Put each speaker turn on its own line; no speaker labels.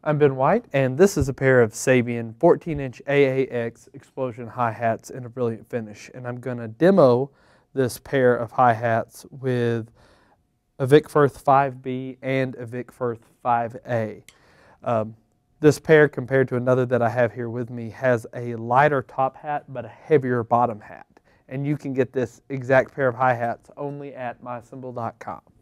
I'm Ben White, and this is a pair of Sabian 14-inch AAX explosion hi-hats in a brilliant finish. And I'm going to demo this pair of hi-hats with a Vic Firth 5B and a Vic Firth 5A. This pair, compared to another that I have here with me, has a lighter top hat but a heavier bottom hat. And you can get this exact pair of hi-hats only at mycymbal.com.